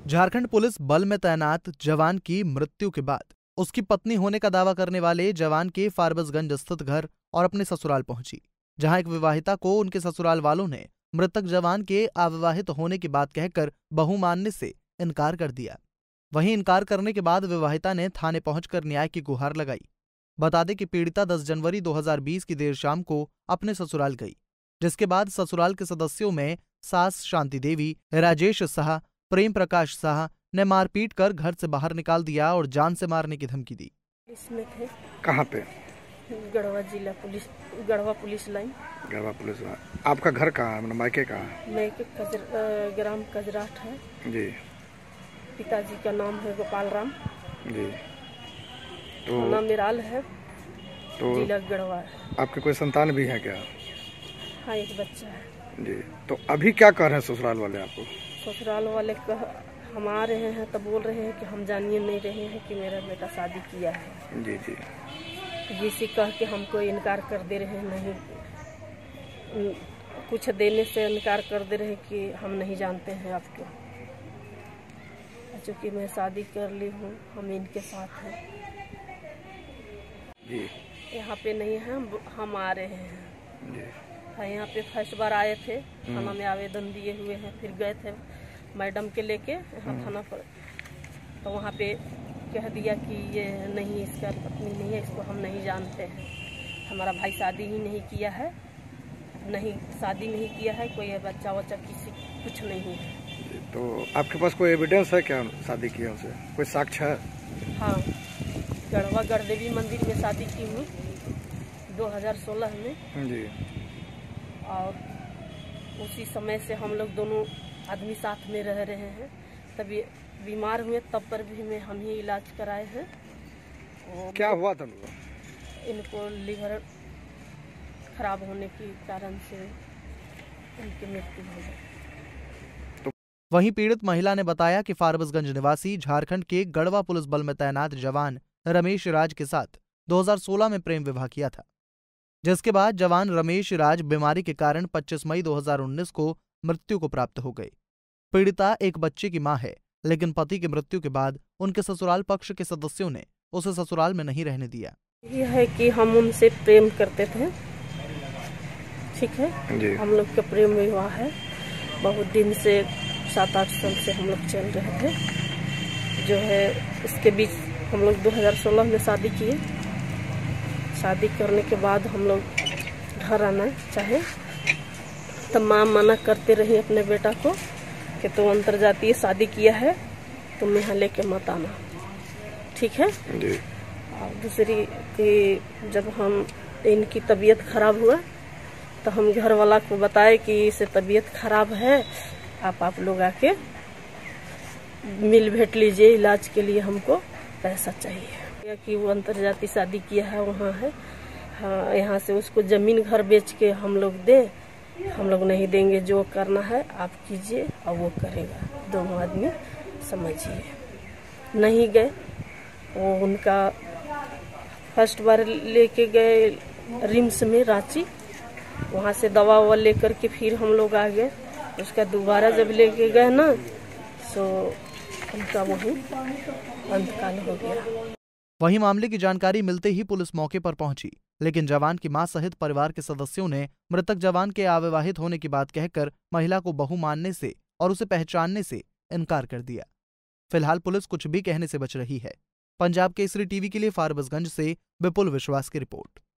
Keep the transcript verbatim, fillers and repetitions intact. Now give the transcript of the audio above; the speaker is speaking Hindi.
झारखंड पुलिस बल में तैनात जवान की मृत्यु के बाद उसकी पत्नी होने का दावा करने वाले जवान के फारबिसगंज स्थित घर और अपने ससुराल पहुंची, जहां एक विवाहिता को उनके ससुराल वालों ने मृतक जवान के अविवाहित होने की बात कहकर बहू मानने से इनकार कर दिया। वहीं इनकार करने के बाद विवाहिता ने थाने पहुंचकर न्याय की गुहार लगाई। बता दें कि पीड़िता दस जनवरी दो हज़ार बीस की देर शाम को अपने ससुराल गई, जिसके बाद ससुराल के सदस्यों में सास शांति देवी, राजेश साह, प्रेम प्रकाश साह ने मारपीट कर घर से बाहर निकाल दिया और जान से मारने की धमकी दी। इसमें थे कहाँ पे? गढ़वा जिला police, Garhwa police line. Garhwa police line. आपका घर कहाँ है? मायके कहाँ है? मायके कजर, ग्राम कजराट है जी। पिताजी का नाम है गोपाल राम जी। तो थाना मिराल है, तो जिला गढ़वा है। आपके कोई संतान भी है क्या? हाँ, एक बच्चा है जी। तो अभी क्या कर रहे हैं ससुराल वाले आपको? ससुराल वाले कह हम आ रहे हैं तो बोल रहे हैं कि हम जानिए नहीं रहे हैं कि मेरा बेटा शादी किया है। जी जी। जिसे कह के हमको इनकार कर दे रहे हैं, नहीं कुछ देने से इनकार कर दे रहे कि हम नहीं जानते हैं आपको। चूँकि मैं शादी कर ली हूँ, हम इनके साथ हैं जी। यहाँ पे नहीं है, हम हम आ रहे हैं जी। हाँ, यहाँ पे फर्स्ट बार आए थे, थाना में आवेदन दिए हुए हैं, फिर गए थे मैडम के लेके यहाँ थाना पर, तो वहाँ पे कह दिया कि ये नहीं, इसका पत्नी नहीं है, इसको हम नहीं जानते हैं, हमारा भाई शादी ही नहीं किया है, नहीं शादी नहीं किया है, कोई बच्चा वच्चा किसी कुछ नहीं है। तो आपके पास कोई एविडेंस है क्या शादी किया उसे? कोई साक्ष्य है? हाँ, गढ़वा गढ़देवी मंदिर में शादी की हूँ दो हज़ार सोलह में जी। और उसी समय से हम लोग दोनों आदमी साथ में रह रहे हैं। तभी बीमार हुए तब पर भी मैं हम ही इलाज कराए हैं। क्या हुआ था उनको? इनको लीवर खराब होने के कारण से उनकी मृत्यु हो गई। वहीं पीड़ित महिला ने बताया कि फारबिसगंज निवासी झारखंड के गढ़वा पुलिस बल में तैनात जवान रमेश राज के साथ दो हज़ार सोलह में प्रेम विवाह किया था, जिसके बाद जवान रमेश राज बीमारी के कारण पच्चीस मई दो हज़ार उन्नीस को मृत्यु को प्राप्त हो गई। पीड़िता एक बच्चे की मां है, लेकिन पति की मृत्यु के बाद उनके ससुराल पक्ष के सदस्यों ने उसे ससुराल में नहीं रहने दिया। यह है कि हम उनसे प्रेम करते थे, ठीक है जी। हम लोग का प्रेम विवाह है, बहुत दिन से सात आठ साल से हम लोग चल रहे थे। जो है इसके बीच हम लोग दो हज़ार सोलह में शादी किए। शादी करने के बाद हम लोग घर आना चाहे तो माँ मना करते रही अपने बेटा को कि तो अंतरजातीय शादी किया है, तुम यहाँ लेके मत आना, ठीक है जी। और दूसरी कि जब हम इनकी तबीयत खराब हुआ तो हम घर वाला को बताए कि इसे तबीयत खराब है, आप आप लोग आके मिल भेंट लीजिए, इलाज के लिए हमको पैसा चाहिए। या कि वो अंतरजातीय शादी किया है वहाँ है, हाँ, यहाँ से उसको जमीन घर बेच के हम लोग दें, हम लोग नहीं देंगे, जो करना है आप कीजिए और वो करेगा, दोनों आदमी समझिए। नहीं गए, वो उनका फर्स्ट बार लेके गए रिम्स में रांची, वहाँ से दवा ववा लेकर के फिर हम लोग आ गए। उसका दोबारा जब लेके गए ना तो उनका वही अंतकाल हो गया। वहीं मामले की जानकारी मिलते ही पुलिस मौके पर पहुंची, लेकिन जवान की मां सहित परिवार के सदस्यों ने मृतक जवान के अविवाहित होने की बात कहकर महिला को बहू मानने से और उसे पहचानने से इनकार कर दिया। फिलहाल पुलिस कुछ भी कहने से बच रही है। पंजाब केसरी टीवी के लिए फारबिसगंज से विपुल विश्वास की रिपोर्ट।